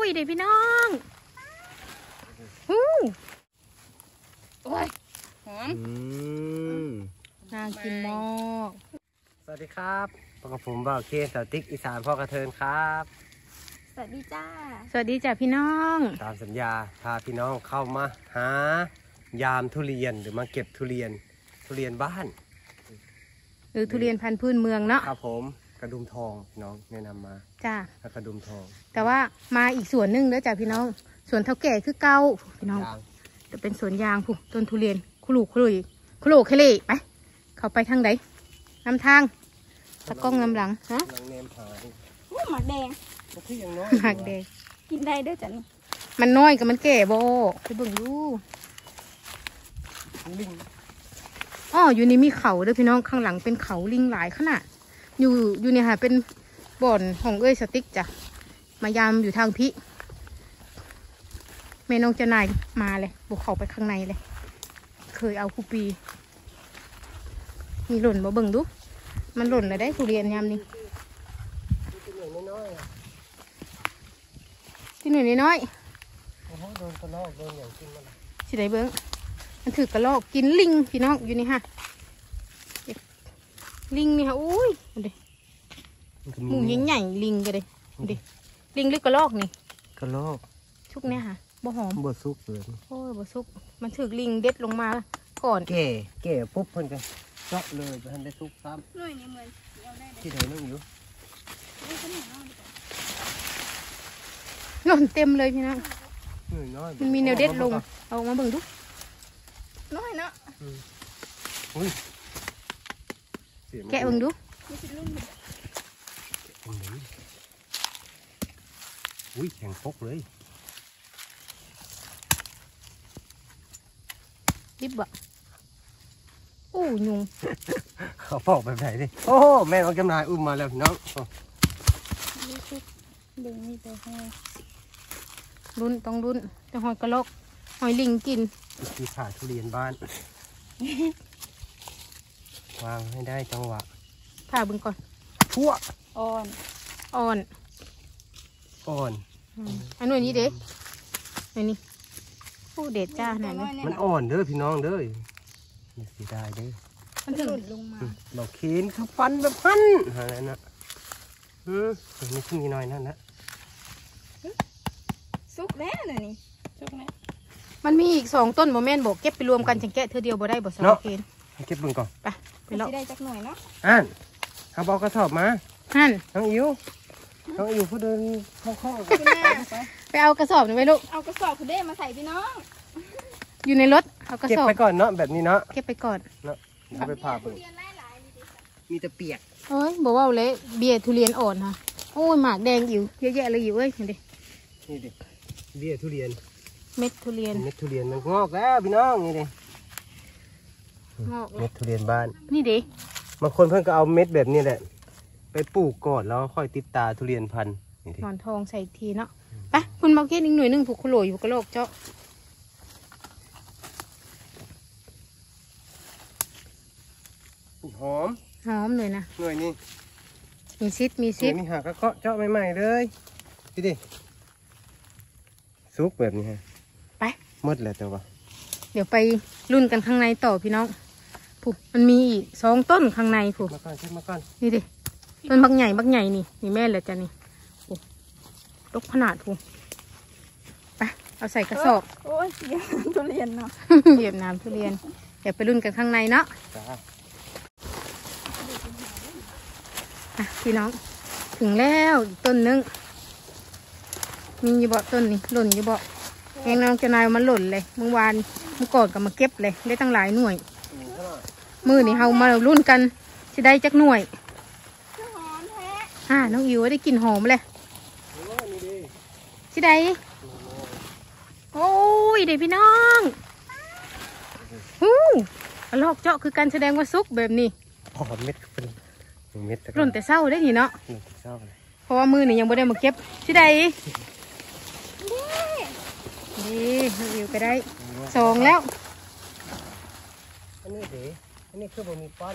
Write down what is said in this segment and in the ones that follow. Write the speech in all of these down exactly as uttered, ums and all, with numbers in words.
เด็กพี่น้องฮู้โอ้ยหอมน่ากินมากสวัสดีครับพบกับผมบ่าวเคสาวติ๊กอีสานพ่อกระเทินครับสวัสดีจ้าสวัสดีจ้าพี่น้องตามสัญญาพาพี่น้องเข้ามาหายามทุเรียนหรือมาเก็บทุเรียนทุเรียนบ้านหรือทุเรียนพันธุ์พื้นเมืองเนาะครับผมกระดุมทองน้องแนะนำมาจ้ากระดุมทองแต่ว่ามาอีกส่วนหนึ่งแล้วจ้าพี่น้องสวนเท่าแก่คือเก่าพี่น้องจะเป็นสวนยางผู้ต้นทุเรียนคุลูคุลุยคุโลเคเล่ไปเขาไปทางไหนนำทางตะกล้องนำหลังฮะหลังเนมหายหมากแดงหมากแดงกินได้ด้วยจ้ะนี่มันน้อยกับมันแก่โบไปเบิ่งดูลิงอ๋ออยู่นี่มีเขาด้วยพี่น้องข้างหลังเป็นเขาลิงหลายขนาดอยู่อยู่เนี่ยค่ะเป็นบ่อนของเอ้ยสติ๊กจ้ะมายามอยู่ทางพี่แม่น้องจะนายมาเลยบุกเขาไปข้างในเลยเคยเอาคูปีมีหล่นมาเบิ่งดูมันหล่นเลยได้ทุเรียนยามนี้ที่หน่อยน้อยที่หน่อยน้อยโอ้โหโดนกระรอกโดนอย่างกินมันสิได้เบิ้งมันถือกระรอกกินลิงพี่น้องอยู่นี่ฮะลิงนี่ฮะอุ้ยดูหมูใหญ่ๆลิงกันเลยดูลิงหรือกระรอกนี่กระรอกชุกเนี่ยค่ะบ่หอมบ่ซุกเลยโอ้ยบ่ซุกมันถือลิงเด็ดลงมาก่อนแก่แก่ปุ๊บเพิ่นกันเจาะเลยเพิ่นได้ซุกซ้ำหน่วยนี่เหมือนที่ไหนน้องอยู่หล่นเต็มเลยพี่น้องมันมีแนวเด็ดลงเอามาเบิ่งดูน้อยเนาะแกะเบิ่งดูอุ้ยแข็งปกเลยดิบอ่ะโอ้ยุงเขาปอกแบบไหนดิโอ้แม่เอาจำนายอุ้มมาแล้วน้องดึงนี่ไปให้รุ่นต้องรุ่นจะหอยกระลอกหอยลิงกินที่ผ่าทุเรียนบ้านวางให้ได้จังหวะผ่าบึงก่อนชั่วอ่อนอ่อนอ่อนอันนู้นนี้เด็กอันนี้ผู้เด็ดจ้าไหนนี่มันอ่อนเด้อพี่น้องเด้อนี่สิได้เด้อมันถึงลงมาเราเข็นคือฟันแบบพันอะไรนะอืมนี่ขึ้นมีน้อยนั่นนะซุกแล้วน่ะนี่ซุกแล้วมันมีอีกสองต้นโมเมนต์บอกเก็บไปรวมกันจังแกะเธอเดียวบ่ได้บ่สองเคนเก็บบึงก่อนไปไปเลาะได้จักหน่อยเนาะอ่านเขาบอกกระสอบมาอ่านน้องอิ๋วน้องอิ๋วผู้เดินคล่องๆไปเอากระสอบหน่อยไปลูกเอากระสอบคุณเด้มาใส่พี่น้องอยู่ในรถเอากระสอบเก็บไปก่อนเนาะแบบนี้เนาะเก็บไปก่อนเนาะเอาไปผ่าเบิ่งมีแต่เปียกเอ้ยบอกว่าเลยเบียร์ทุเรียนอ่อนค่ะโอ้ยหมากแดงอยู่เยอะแยะเลยอยู่เอ้ยนี่ดินี่ดิเบียร์ทุเรียนเม็ดทุเรียนเม็ดทุเรียนมันงอกแล้วพี่น้องนี่ดิงอกเม็ดทุเรียนบ้านนี่ดิบางคนเพิ่งก็เอาเม็ดแบบนี้แหละไปปลูกก่อนแล้วค่อยติดตาทุเรียนพันธุ์หมอนทองใส่ทีเนาะไปคุณมาเก็ตอีกหน่วยหนึ่งผูกขลุ่ยอยู่กระโหลกเจาะหอมหอมเลยนะหน่วยนี้มีซิดมีซิดมีหากระเกาะเจาะใหม่ๆเลยพี่ดิซุกแบบนี้ฮะไปหมดแล้วแต่ว่าเดี๋ยวไปรุ่นกันข้างในต่อพี่น้องผูกมันมีอีกสองต้นข้างในผูกมาก่อนเช็ดมาก่อนนี่ดิต้นบักใหญ่บักใหญ่นี่นี่แม่เลยจ้ะนี่โอ้ตกขนาดผูกไปเอาใส่กระสอบโอ้ยเหยียบทุเรียนเนาะเหยียบน้ำทุเรียนเดี๋ยวไปรุ่นกันข้างในเนาะพี่น้องถึงแล้วต้นนึงมีอยู่บ่ต้นนี่หล่นอยู่บ่แกงน้องจะนายมันหล่นเลยเมื่อวานเมื่อก่อนก็มาเก็บเลยได้ตั้งหลายหน่วยมือนี่เฮามารุ่นกันจะได้จักหน่วยอ่าน้องอิ๋วได้กลิ่นหอมเลยจะได้โอ้ยเด็กพี่น้องฮู้ลอกเจาะคือการแสดงว่าซุกแบบนี้หอมเม็ดเป็นเม็ดหล่นแต่เศร้าได้หีเนาะเพราะว่ามือนี่ยังไม่ได้มาเก็บที่ใดนี่วิวไปได้สองแล้วอันนี้เดี๋ยวอันนี้คือบะหมี่ป้อน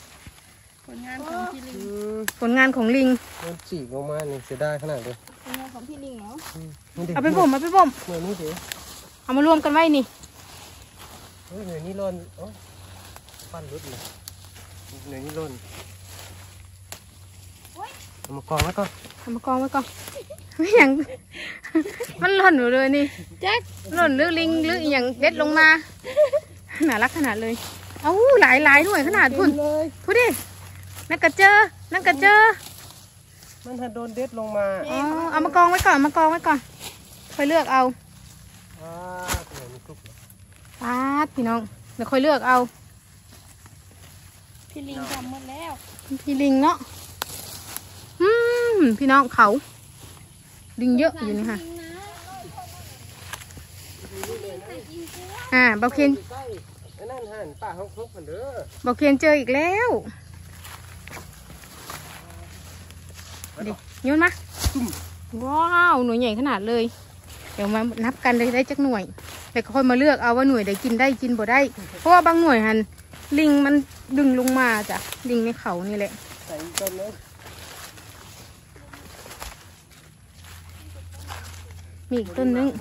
ผลงานของลิงผลงานของลิงมันจีบออกมานี่เสียดายขนาดเลยของพี่ลิงเหรอเอาไปบ่มเอาไปบ่มหน่วยนี้สิเอามารวมกันไว้นี่เฮ้ยหน่วยนี้ล่นโอ้ปั้นรุดเลยหน่วยนี้ล่นเอามากองไว้ก่อนเอามากองไว้ก่อนไม่อย่าง มันหล่นอยู่เลยนี่แจ็คหล่นหรือลิงหรืออหย่างเด็ดลงมาน่ารักขนาดเลยเอ้าหลายหลายหน่วยขนาดพุ่นเลยพูดดินั่นกระเจอนั่นกระเจอมันถ้าโดนเด็ดลงมาอ๋อเอามากองไว้ก่อนมากองไว้ก่อนค่อยเลือกเอาอ่าหน่วยนี้คลุกเลยปาดพี่น้องเดี๋ยวค่อยเลือกเอาพี่ลิงจำหมดแล้วพี่ลิงเนาะอืมพี่น้องเขาลิงเยอะอยู่นี่ค่ะอ่าเบาเคนใกล้ไอ้นั่นหันป่าเขาคลุกกันเด้อเบาเคนเจออีกแล้วดิโยนมาว้าวหน่วยใหญ่ขนาดเลยเดี๋ยวมานับกันเลยได้จักหน่วยแล้วก็ค่อยมาเลือกเอาว่าหน่วยใดกินได้กินบ่ได้เพราะว่าบางหน่วยหันลิงมันดึงลงมาจ้ะลิงในเขานี่แหละใส่ต้นเลยมีอีกต้นนึง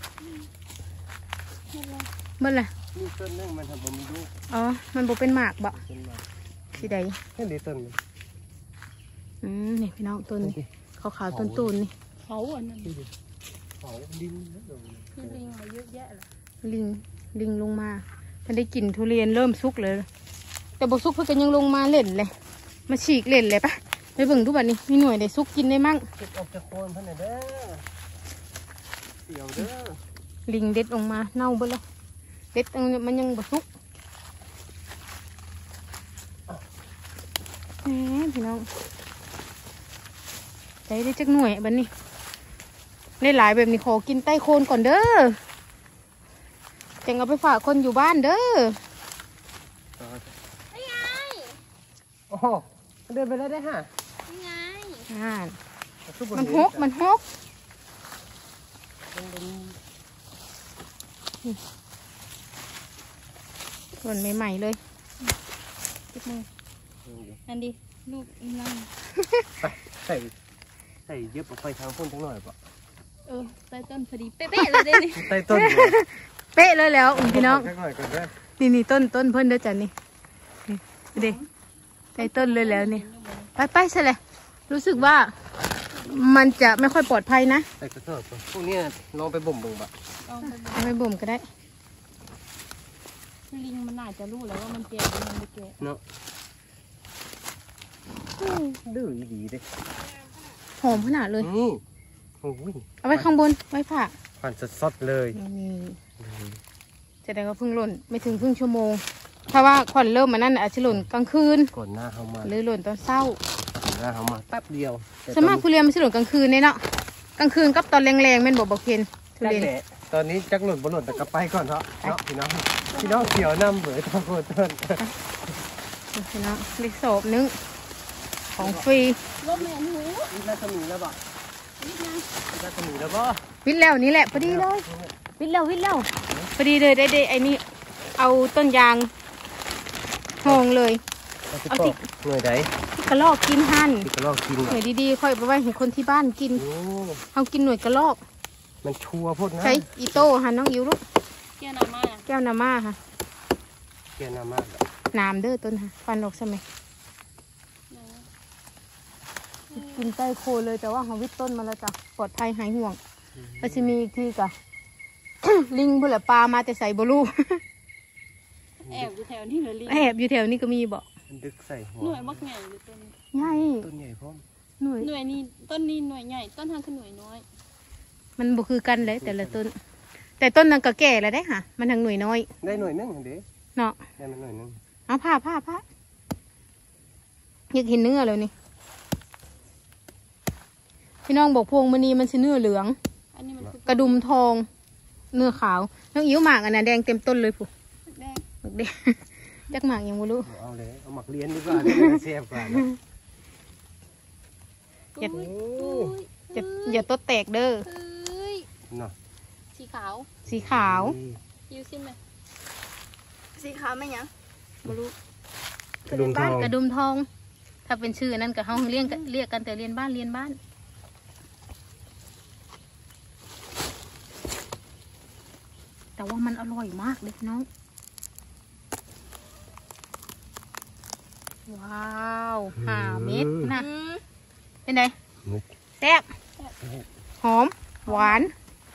เมื่อไรนี่ต้นนึงมันทำบ่มีลูกอ๋อมันบ่เป็นหมากบ่เป็นมาสีใดแค่เดียวต้นมันอืมนี่พี่น้องต้นนี่ขาวขาวๆต้นตูนนี่เขาอันนั้นดูดิเขาดินนะเดี๋ยวพี่ลิงมาเยอะแยะเลยลิงลิงลงมามันได้กลิ่นทุเรียนเริ่มสุกเลย แต่บกสุกเพื่อนก็ยังลงมาเล่นเลยมาฉีกเล่นเลยปะไปเบิ่งทุกบัดนี้มีหน่วยได้สุกกินได้มั่งเก็บออกจากโคนเท่านั้นเด้อเดี๋ยวเด้อลิงเด็ดออกมาเน่าเบิดแล้วเด็ดอันนี้มันยังบสุกแหมพี่น้องใจได้จักหน่วยบัดนี้ได้หลายแบบนี้ขอกินใต้โคนก่อนเด้อจังเอาไปฝากคนอยู่บ้านเด้อนี่ไงโอ้โหเดินไปแล้วได้ฮะนี่ไงอ่ามันฮกมันฮกมันเป็นส่วนใหม่ๆเลยติดมืออันดีลูกอีนั่งไปใส่ใส่เย็บออกไปทางพ่นจังหน่อยป่ะเออใต้ต้นพอดีเป๊ะๆเลยเด้นี่ใต้ต้นเป๊ะเลยแล้วพี่น้องจังหน่อยก่อนเด้อนี่นี่ต้นต้นเพิ่นเด้อจ้ะนี่นี่เด็ใต้ต้นเลยแล้วนี่ไปไปใช่เลยรู้สึกว่ามันจะไม่ค่อยปลอดภัยนะใส่กระสอบก่อนพวกเนี้ยลองไปบ่มบ่งบ่ะเอาไปเอาไปบ่มก็ได้พี่ลิงมันน่าจะรู้แล้วว่ามันแก่หรือมันไม่แก่เนาะดื้อดีเด้หอมขนาดเลยนี่โอ้ยเอาไว้ข้างบนไว้ผ่าผ่านสดๆเลยนี่จะได้ก็เพิ่งหล่นไม่ถึงครึ่งชั่วโมง ถ้าว่าควันเริ่มมานั่นอาจจะหล่นกลางคืนก่อนหน้าเขามาหรือหล่นตอนเช้าก่อนหน้าเขามาแป๊บเดียวแต่สวนมากทุเรียนมันจะหล่นกลางคืนเนี่ยเนาะกลางคืนกับตอนแรงๆแม่นบอกบอกเพนทุจักเรียนแหละตอนนี้จักหล่นบ่หล่นแต่ก็ไปก่อนเถอะเนาะพี่น้องพี่น้องเขียวน้ำเบื่อทั้งคนต้นพี่น้องเล็กโสบนึงของฟรีรถแม่นหูนี่น่าจะมีแล้วบ่นี่ไงน่าจะมีแล้วบ่วิทย์แล้วนี่แหละพอดีเลยวิทย์แล้ววิทย์แล้วพอดีเลยได้ได้ไอ้นี่เอาต้นยางหองเลยเอาที่หน่วยใดที่กระลอกกินหั่นที่กระลอกกินหน่อ่ะวยดีๆค่อยไปไว้ให้คนที่บ้านกินโอ้เอากินหน่วยกระลอกมันชัวร์พูดนะใช้อีโต้หั่นน้องอิ๋วลูกแก่หนามาแก้วนาม่าค่ะเกียร์นามากอะน้ำเด้อต้นค่ะฟันออกใช่ไหมกินใต้โคนเลยแต่ว่าเขาวิทย์ต้นมาแล้วจ้ะปลอดภัยหายห่วงแล้วจะมีอีกทีจ้ะ ลิงบุหรี่ปลามาแต่ใส่บลูแอบอยู่แถวนี้เลยลิงแอบอยู่แถวนี้ก็มีบอกมันดึกใส่หัวหน่วยมักใหญ่หรือต้นใหญ่ต้นใหญ่พร้อมหน่วยหน่วยนี้ต้นนี้หน่วยใหญ่ต้นทางคือหน่วยน้อยมันบ่คือกันเลยแต่ละต้น แต่ต้นนั้นก็แก่แล้วได้ค่ะ มันทางหน่วยน้อยได้หน่วยหนึงเด้เนาะได้มันหน่วยหนึงเอาผ้าผ้าผ้าอยากเห็นเนื้อเลยนี่พี่น้องบอกพวงมณีมันสิเนื้อเหลืองอันนี้มันคือกระดุมทอง เนื้อขาวน้องอิ๋วหมากอันน่ะแดงเต็มต้นเลยผู้แดงหมากแดง จักหมากยังบ่รู้เอาเลยเอาหมักเลี้ยนดีกว่าเนี่ยเสียบกว่านะอย่าอุ้ยโอ้อุ้ยอย่าอย่าต้นแตกเด้อเฮ้ยเนาะสีขาวสีขาวยูซิมไหมสีขาวไหมยังบ่รู้กระดุมทองกระดุมทอง ถ้าเป็นชื่อนั่นก็เฮาเรียกกันเรียกกันแต่เรียนบ้านเรียนบ้านว่ามันอร่อยมากเลยน้องว้าวห้าเม็ดนะเป็นไงแซ่บหอมหวาน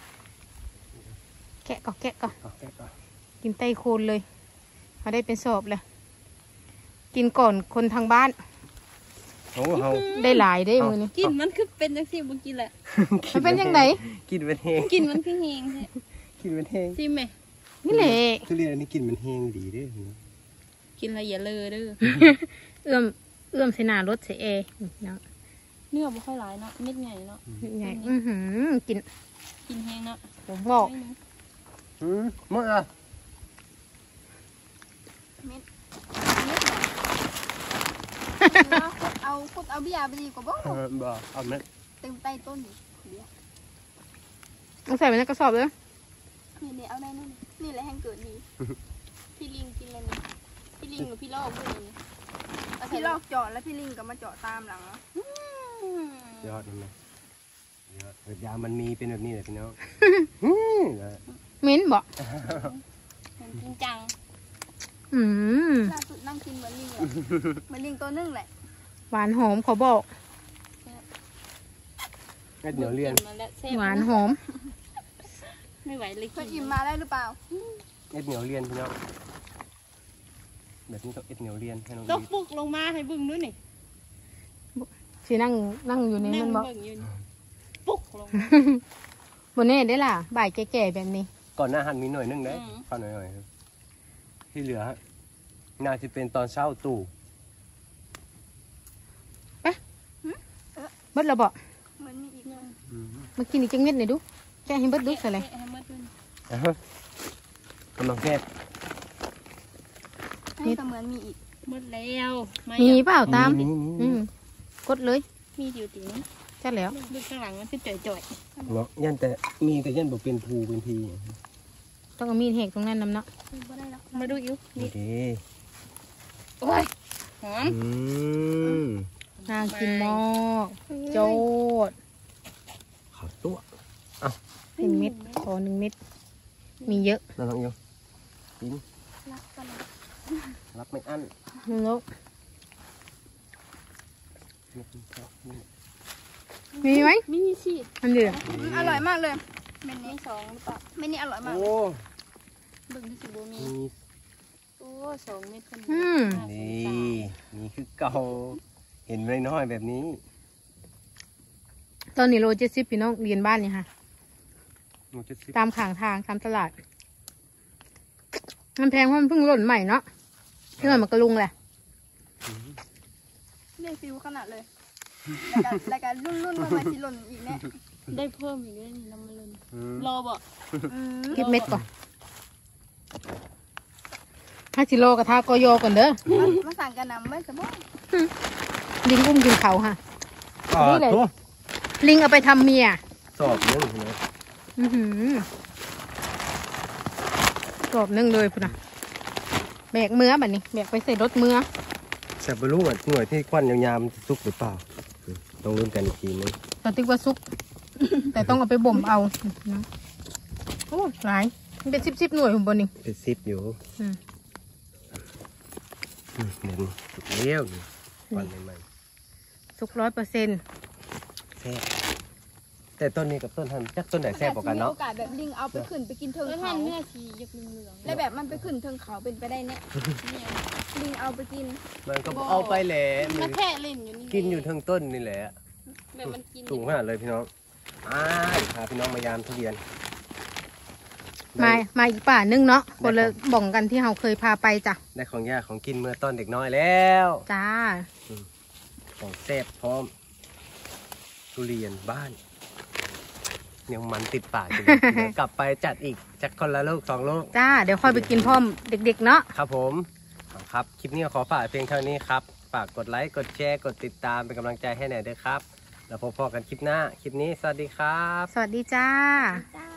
แกะก่อนแกะก่อนกินไตโคนเลยมาได้เป็นสอบเลยกินก่อนคนทางบ้านโอ้เฮาได้หลายได้มือนี่กินมันคือเป็นจังซี่บ่กินแหละมันเป็นยังไงกินเป็นแห้งกินมันคือแห้งแท้กินเป็นแห้งซิมไหมนี่แหละทุเรียนอันนี้กินเป็นแห้งดีเด้อกินแล้วอย่าเลอะเด้อเอื้อมเอื้อมใส่หน้ารถใส่เอเนาะเนื้อบ่ค่อยหลายเนาะเม็ดใหญ่เนาะใหญ่อื้อหือกินกินแห้งเนาะผมบอกอืมเมื่อเอาคุดเอาเบียร์ไปดีกว่าบ่บ่เอาไหมเต็มใต้ต้นอยู่เบียร์ต้องใส่ไปในกระสอบเลยนี่นี่เอาได้นู่นนี่แหละแห่งเกิดดีพี่ลิงกินอะไรนี่พี่ลิงหรือพี่ลอกพูดอย่างนี้พี่ลอกเจาะแล้วพี่ลิงก็มาเจาะตามหลังแล้วยอดนี่ไหมยอดเกิดยามันมีเป็นแบบนี้เลยพี่น้องมิ้นบอกจริงจังอืมล่าสุดนั่งกินเหมือนลิงเลยเหมือนลิงตัวนึงแหละหวานหอมขอบอกเม็ดเหนียวเรียนมาแล้วแซ่บหวานหอมไม่ไหวเลยเพื่กิอน อิ่มมาได้หรือเปล่าเม็ดเหนียวเรียนพี่น้องแบบนี้ต้องเอ็ดเหนียวเรียนให้น้องตกดีปุกลงมาให้เบิ่งด้วยนี่สินั่งนั่งอยู่ในนั่มังนบอกเบิ่งอยู่นี่ปุกลงมาบนนี้ได้ล่ะบ่ายแก่ๆแบบนี้ก่อนหน้าหันมีหน่อยนึงได้ข้าวหน่อยๆครับที่เหลือน่าจะเป็นตอนเช้าตู่เบิดเราบอกเหมือนมีอีกนึงมากินอีกจังเม็ดหน่อยดูแกะให้เบิดดูใส่เลยให้หมดด้วยกำลังแพทย์ให้ก็เหมือนมีอีกหมดแล้วามียังเปล่าตามมีอืมกดเลยมีอยู่ติงจัดแล้วดูข้างหลังมันคือจ่อยเนาะยันแต่มีแต่ยันบอกเป็นภูเป็นพีต้องเอามีดแหกตรงนั้นนำเนาะบ่ได้แล้วๆมาดูอยู่นี่นี่ดีโอ้ยหอมอืมน่ากินมากโจดขอตัวหนึ่งเม็ดขอหนึ่งเม็ดมีเยอะนั่งลงอยู่กินรักกันรับไม่อั้นนกมีไหมมีสิอันเดียวอร่อยมากเลยเมนมีนี้สองหรือเปล่าเมนนี้อร่อยมากโอ้เบิ่งที่สิบ่มีมีโอ้สองเม็ดคนอืมนี่นี่คือเก่าเห็นน้อยๆแบบนี้ตอนนี้โลเจ็ดสิบพี่น้องเรียนบ้านเนี่ยค่ะหนูจะซิตามข้างทางตามตลาด มันแพงเพราะมันเพิ่งหล่นใหม่เนาะเพื่อนมันก็ลุงแหละเรียกฟิวขนาดเลยรายการรุ่นรุ่นมามาสิหล่นอีกแน่ได้เพิ่มอีกด้วยนี่น้ำมันเลยอืมรอบ่เก็บเม็ดก่อนห้าสิโลกับทากโยก่อนเด้อมาสั่งกันนำไม่สบายลิงอุ้มกินเขาค่ะอ่านี่เลยตัวลิงเอาไปทำเมียสอบนึงนะอือหือ กรอบนึ่งเลยพุ่นนะแบกเมื่อแบบนี้แบกไปใส่รถเมื่อแซ่บบรู้ว่าหน่วยที่ควันยาวๆมันจะสุกหรือเปล่าต้องลุ้นกันอีกทีนึงตอนติ๊กว่าซุก แต่ต้องเอาไปบ่มเอานะโอ้หลายมันเป็นสิบสิบหน่วยผมบนนี่เป็นซิปอยู่อืมอืมเดี๋ยวนี้สุกเลี้ยวนี่ควันใหม่ซุกร้อยเปอร์เซ็นต์ๆแซ่บแต่ต้นนี้กับต้นทันจักต้นไหนแซ่บกว่ากันเนาะโอกาสแบบลิงเอาไปขึ้นไปกินเทิงแล้วท่าเขานเนื้อสียกเหลืองๆแล้วแบบมันไปขึ้นเทิงเขาเป็นไปได้เนี่ยเนี่ยลิงเอาไปกินมันก็เอาไปแหละมาแค่เล่นอยู่นี่กินอยู่ทั้งต้นนี่แหละแบบมันกินสูงขนาดเลยพี่น้องอ้ายพาพี่น้องมายามทุเรียนมามาอีกป่านึงเนาะคนละบ่องกันที่เราเคยพาไปจ้ะได้ของยากของกินเมื่อตอนเด็กน้อยแล้วจ้าของแซ่บพร้อม ทุเรียนบ้านยังมันติดปากอยู่ เลยเดี๋ยวกลับไปจัดอีกจัดคนละลูกสองลูกจ้า เดี๋ยวค่อยไปกินพร้อมเด็กๆเนาะครับผมเอาครับ คลิปนี้ขอฝากเพียงเท่านี้ครับ ฝากกดไลค์ กดแชร์ กดติดตามเป็นกำลังใจให้หน่อยด้วยครับ แล้วพบกันคลิปหน้า คลิปนี้สวัสดีครับสวัสดีจ้าจ้า